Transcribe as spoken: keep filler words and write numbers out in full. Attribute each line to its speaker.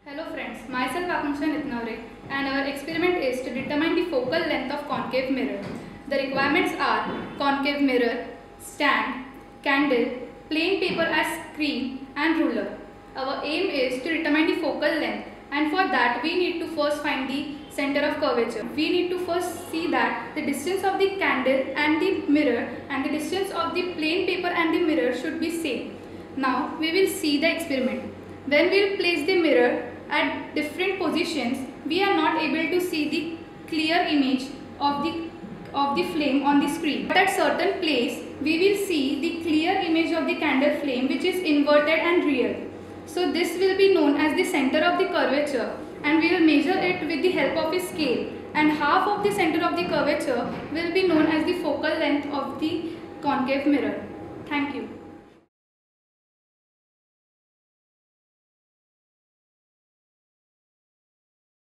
Speaker 1: Hello friends, myself Akanksha Nitnavre and our experiment is to determine the focal length of concave mirror. The requirements are concave mirror, stand, candle, plain paper as screen and ruler. Our aim is to determine the focal length, and for that we need to first find the center of curvature. We need to first see that the distance of the candle and the mirror and the distance of the plain paper and the mirror should be same. Now we will see the experiment. When we will place the mirror at different positions, we are not able to see the clear image of the of the flame on the screen. But at certain place, we will see the clear image of the candle flame which is inverted and real. So this will be known as the center of the curvature, and we will measure it with the help of a scale, and half of the center of the curvature will be known as the focal length of the concave mirror. Thank you.